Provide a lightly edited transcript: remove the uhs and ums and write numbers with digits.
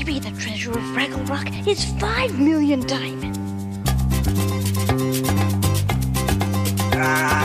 to be the treasure of Fraggle Rock is 5 million diamonds.